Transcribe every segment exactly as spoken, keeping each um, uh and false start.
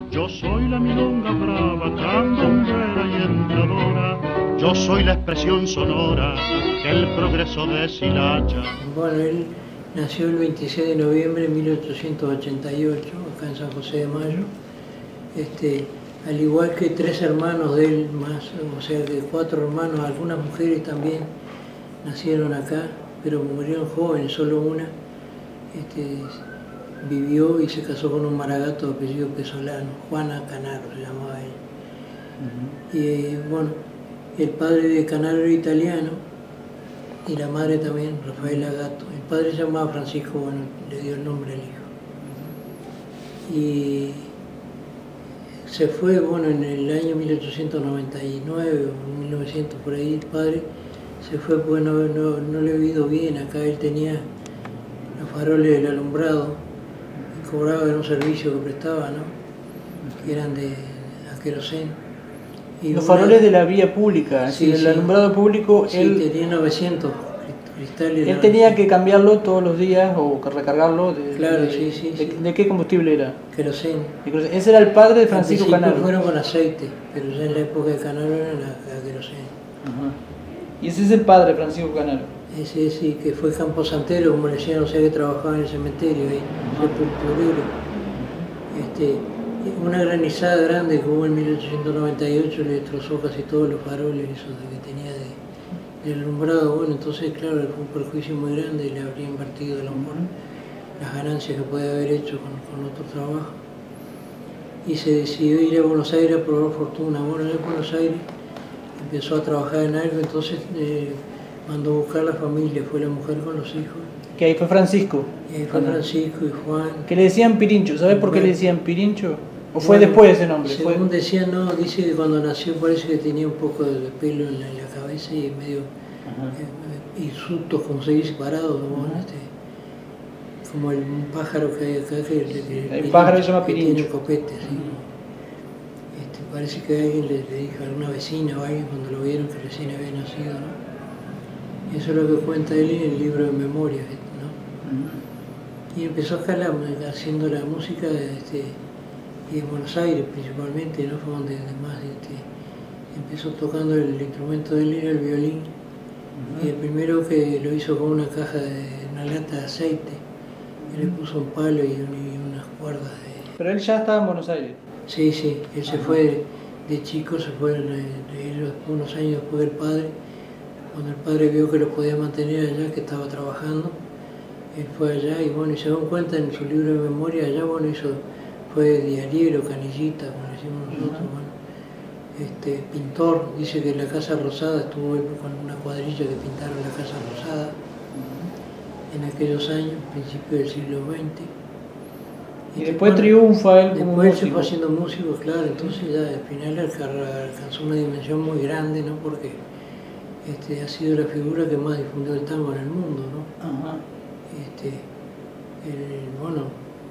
Yo soy la milonga brava, candombera y entradora. Yo soy la expresión sonora que el progreso deshilacha. Bueno, él nació el veintiséis de noviembre de mil ochocientos ochenta y ocho, acá en San José de Mayo. Este, al igual que tres hermanos de él más, o sea, que cuatro hermanos, algunas mujeres también nacieron acá, pero murieron jóvenes, solo una este, vivió y se casó con un maragato de apellido Pesolano, Juana Canaro se llamaba él. Uh-huh. Y eh, bueno, el padre de Canaro era italiano y la madre también, Rafaela Gato. El padre se llamaba Francisco, bueno, le dio el nombre al hijo. Y se fue, bueno, en el año mil ochocientos noventa y nueve o mil novecientos por ahí, el padre se fue porque no, no, no le había ido bien. Acá él tenía los faroles del alumbrado y cobraba un servicio que prestaba, ¿no? Que eran de a querosén. Y los una, faroles de la vía pública, sí, el sí, alumbrado público, sí, él tenía novecientos cristales. Él tenía que cambiarlo todos los días o recargarlo. De, claro, de, sí, sí. De, sí. De, ¿De qué combustible era? Querosén. Ese era el padre de Francisco Canaro. Fueron con aceite, pero ya en la época de Canaro era la, la querosén. Ajá. Y ese es el padre de Francisco Canaro. Ese sí, que fue camposantero, como le decían, o sea que trabajaba en el cementerio ahí, sepulturero. Este, una granizada grande que hubo en mil ochocientos noventa y ocho le destrozó casi todos los faroles esos que tenía de, de alumbrado. Bueno, entonces claro, fue un perjuicio muy grande y le habría invertido a lo mejor las ganancias que podía haber hecho con, con otro trabajo. Y se decidió ir a Buenos Aires a probar fortuna. Bueno, en Buenos Aires empezó a trabajar en algo, entonces eh, mandó a buscar a la familia, fue la mujer con los hijos. Que ahí fue Francisco. Y ahí fue Francisco y Juan. Que le decían Pirincho, ¿sabes por qué le decían Pirincho? ¿O fue bueno, después ese nombre? Según fue... decían, no, dice que cuando nació parece que tenía un poco de pelo en la, en la cabeza y medio eh, hirsutos, como se dice, parados, ¿no? Uh-huh. este, como el, un pájaro que hay acá que, que, el pájaro se llama que Pirincho. Tiene copete, ¿sí? Uh-huh. este, parece que alguien le, le dijo a alguna vecina o alguien cuando lo vieron que recién había nacido, ¿no? Y eso es lo que cuenta él en el libro de memorias, ¿no? Uh-huh. Y empezó acá la, haciendo la música este, y en Buenos Aires principalmente, ¿no? Fue donde además este, empezó tocando el, el instrumento de él era el violín. Uh-huh. Y el primero que lo hizo con una caja de una lata de aceite, y le puso un palo y, y unas cuerdas de... Pero él ya estaba en Buenos Aires. Sí, sí, él se uh-huh. fue de, de chico, se fue de, de, de, unos años después del padre, cuando el padre vio que lo podía mantener allá, que estaba trabajando, él fue allá y bueno, y se dan cuenta en su libro de memoria, allá bueno, hizo, fue diariero, canillita, como decimos nosotros, uh-huh. bueno, este, pintor, dice que en la Casa Rosada estuvo él con una cuadrilla que pintaron la Casa Rosada uh-huh. en aquellos años, principio del siglo veinte. Y, y después bueno, triunfa él como después músico. se fue haciendo músico, claro, entonces ya al final alcanzó una dimensión muy grande, ¿no? Porque este, ha sido la figura que más difundió el tango en el mundo, ¿no? Uh-huh. Este, el, bueno,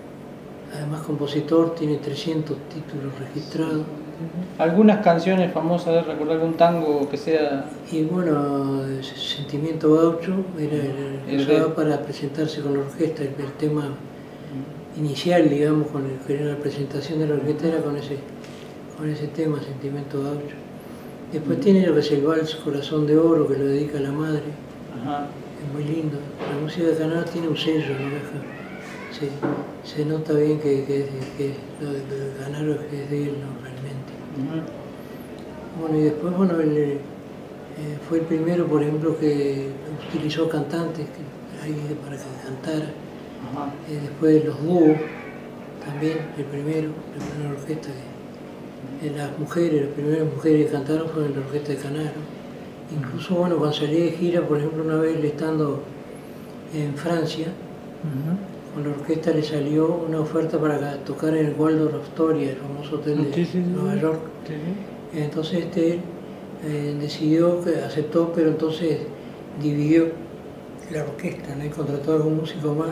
además compositor, tiene trescientos títulos registrados. ¿Algunas canciones famosas, de recordar algún tango que sea...? Y bueno, Sentimiento Gaucho era el que usaba para presentarse con la orquesta, el, el tema inicial, digamos, con el que era la presentación de la orquesta era con ese, con ese tema, Sentimiento Gaucho. Después uh-huh. tiene lo que es el vals Corazón de Oro, que lo dedica a la madre. Uh-huh. Es muy lindo. La música de Canaro tiene un sello, ¿no? Se, se nota bien que, que, que lo de, de Canaro es de él, ¿no? Realmente. Uh-huh. Bueno, y después, bueno, él eh, fue el primero, por ejemplo, que utilizó cantantes, que, alguien para que cantara. Uh-huh. eh, después los dúos, también, el primero, la primera orquesta que... Eh, las mujeres, las primeras mujeres que cantaron fueron la orquesta de Canaro. Incluso, bueno, cuando salí de gira, por ejemplo, una vez estando en Francia, uh-huh. con la orquesta le salió una oferta para tocar en el Waldorf Astoria, el famoso hotel de sí, sí, sí. Nueva York. Sí, sí. Entonces este, eh, decidió, que aceptó, pero entonces dividió la orquesta, ¿no? Y contrató a algún músico más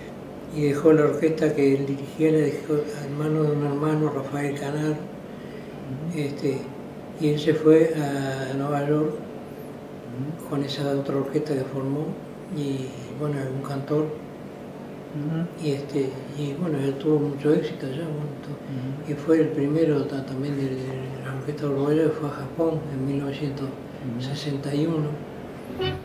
y dejó la orquesta que él dirigía, la dejó a mano de un hermano, Rafael Canaro. Uh-huh. este, y él se fue a Nueva York con esa otra orquesta que formó y bueno, algún cantor Uh-huh. Y este y bueno, él tuvo mucho éxito allá, uh-huh. Y fue el primero también de, de la orquesta uruguaya, fue a Japón en mil novecientos sesenta y uno. Uh-huh.